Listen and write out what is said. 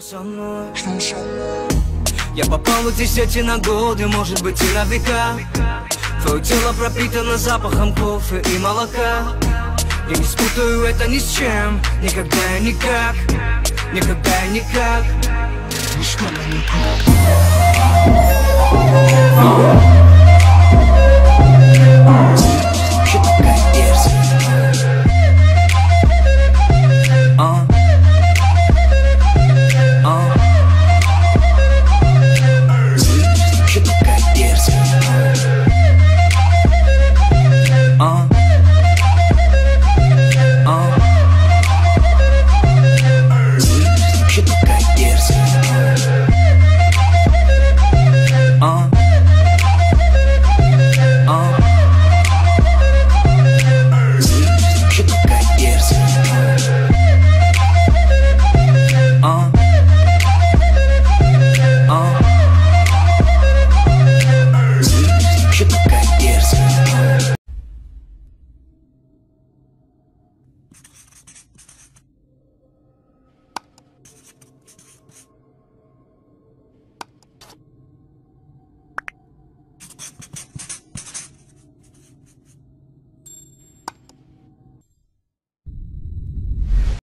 Я попал в эти сети на годы, может быть и на века. Твое тело пропитано запахом кофе и молока. Я не спутаю это ни с чем, никогда и никак. Никогда и никак.